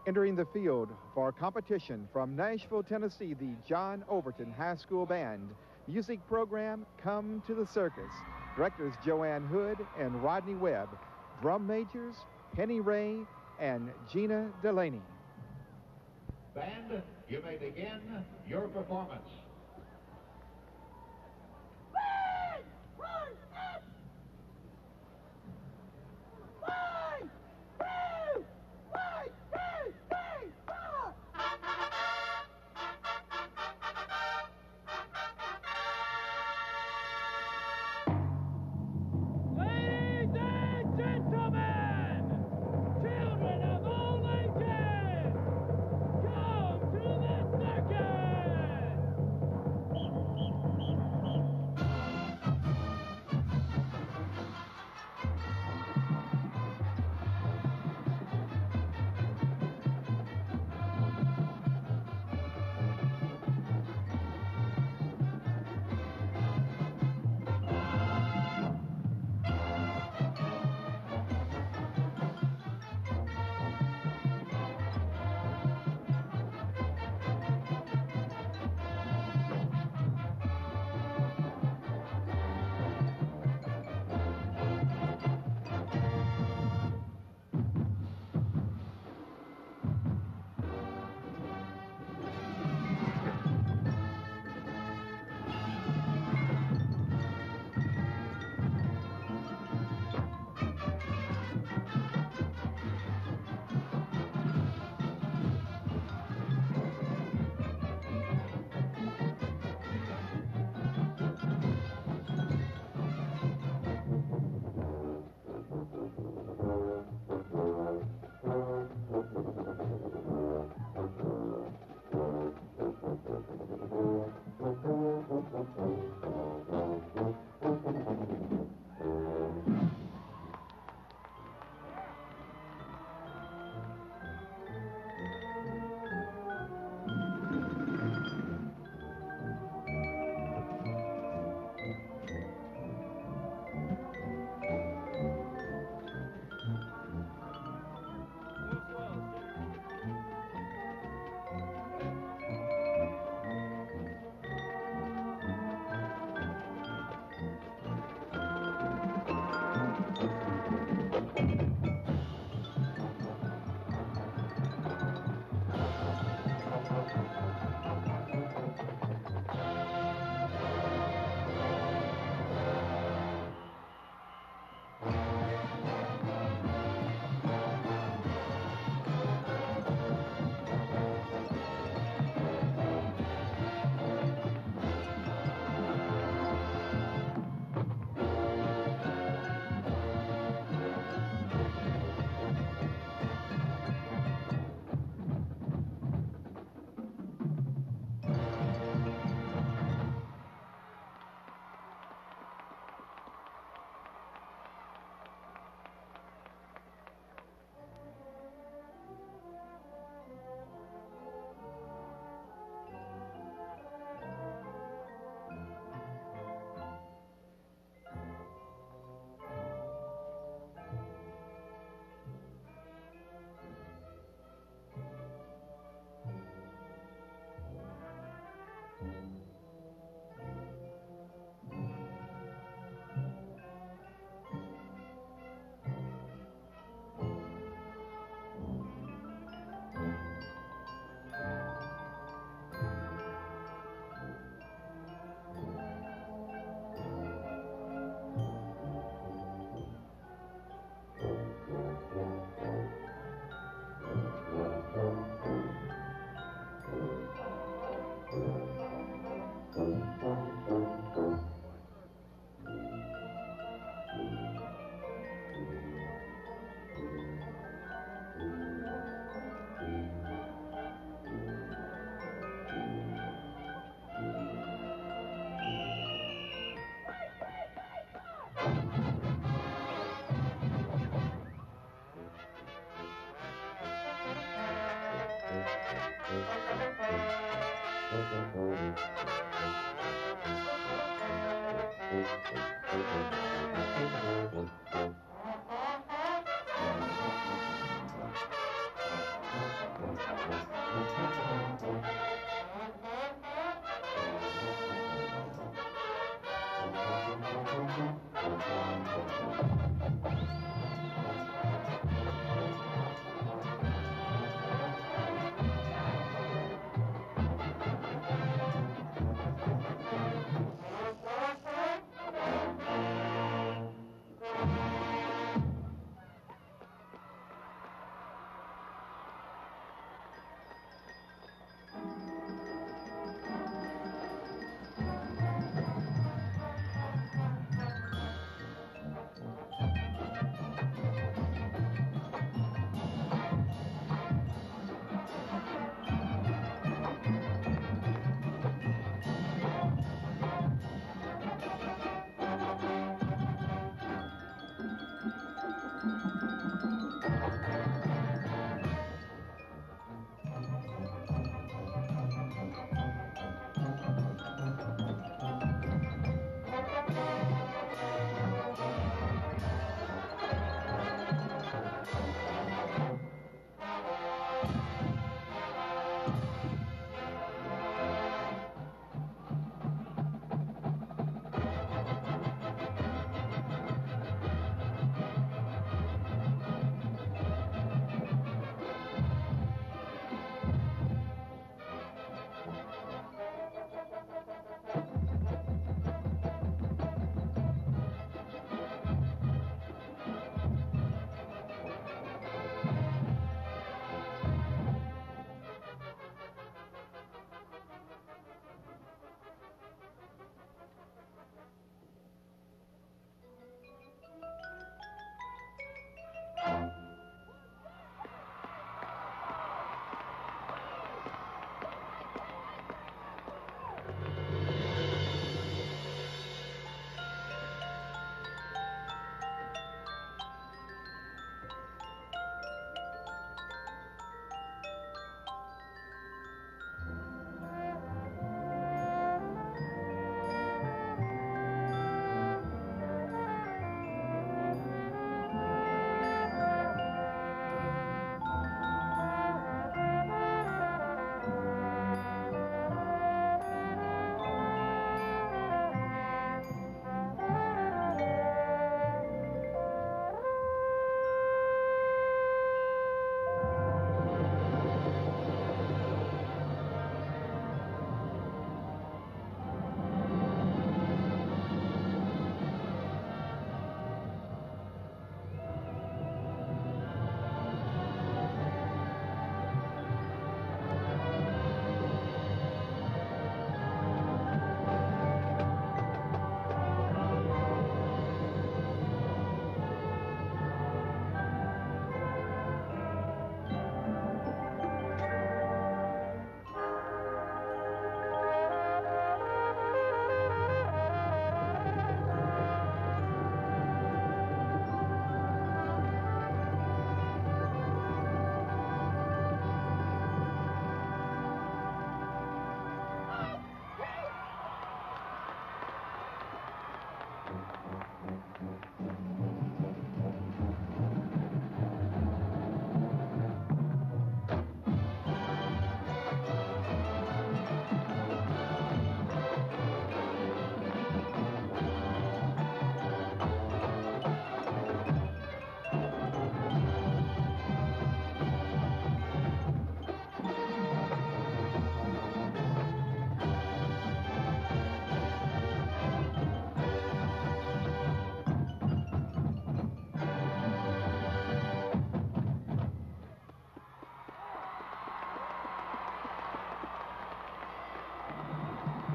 Entering the field for competition from Nashville, Tennessee, the John Overton High School Band. Music program, Come to the Circus. Directors Joanne Hood and Rodney Webb. Drum majors, Penny Ray and Gina Delaney. Band, you may begin your performance.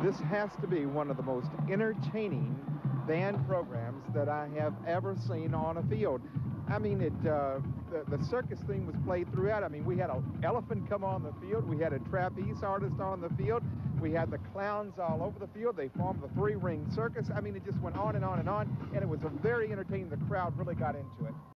This has to be one of the most entertaining band programs that I have ever seen on a field. I mean, the circus theme was played throughout. I mean, we had an elephant come on the field. We had a trapeze artist on the field. We had the clowns all over the field. They formed the three-ring circus. I mean, it just went on and on and on, and it was a very entertaining. The crowd really got into it.